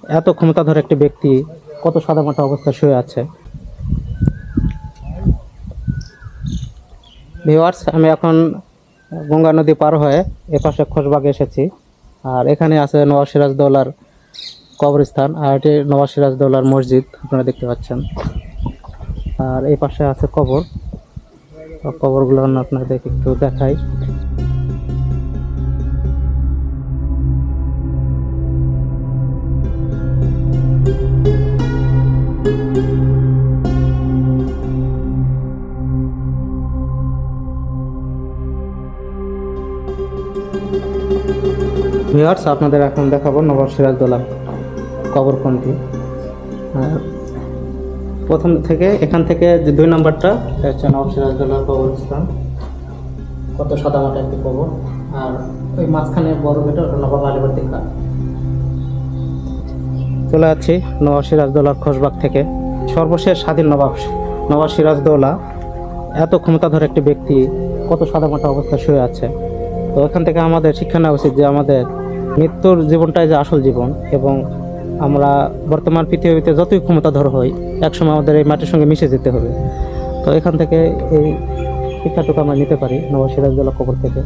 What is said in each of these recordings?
এত ক্ষমতাধর একটি ব্যক্তি কত সাদামাটা অবস্থায় শুয়ে আছে। ভিউয়ার্স, আমি এখন গঙ্গা নদী পার হয়ে এপাশে খোশবাগে এসেছি। আর এখানে আছে নওয়াজ সিরাজদৌলার কবরস্থান, আর এটি নওয়াজ সিরাজদৌলার মসজিদ আপনারা দেখতে পাচ্ছেন। আর এই পাশে আছে কবর, কবরগুলো আপনাদের একটু দেখাই। ভিউয়ার্স, আপনাদের এখন দেখাবো নওয়াজ সিরাজদৌলার কবর কোনটি। প্রথম থেকে এখান থেকে যে 2 নম্বরটা হচ্ছে নওয়াজ সিরাজদৌলার কবরস্থান, কত সাদামাটা একটি কবর। আর ওই মাঝখানে বড় বেটা ওটা নবাব আলীবর্দী খান। চলে যাচ্ছি নওয়াজ সিরাজদৌলার খোশবাগ থেকে। সর্বশেষ স্বাধীন নওয়াজ সিরাজদৌলা এত ক্ষমতাধর একটি ব্যক্তি কত সাদামাটা অবস্থায় শুয়ে আছে। তো এখান থেকে আমাদের শিক্ষা নেওয়া উচিত যে আমাদের মৃত্যুর জীবনটাই যে আসল জীবন, এবং আমরা বর্তমান পৃথিবীতে যতই ক্ষমতাধর হই একসময় আমাদের এই মাটির সঙ্গে মিশে যেতে হবে। তো এখান থেকে এই শিক্ষাটুকু আমরা নিতে পারি নওয়াজ সিরাজদৌলা কবর থেকে।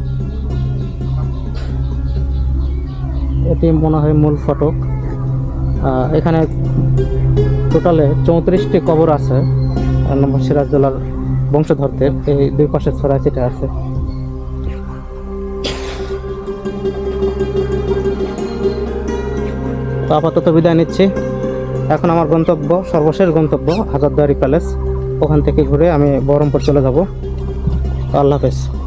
এটি মনে হয় মূল ফটক। এখানে টোটালে 34টি কবর আছে নওয়াজ সিরাজদৌলার বংশধরদের। এই 2 পাশে ছড়ায় ছিটে আছে। তো আপাতত বিদায় নিচ্ছি। এখন আমার গন্তব্য, সর্বশেষ গন্তব্য হাজারদুয়ারি প্যালেস। ওখান থেকে ঘুরে আমি বহরমপুর চলে যাব। আল্লাহ হাফেজ।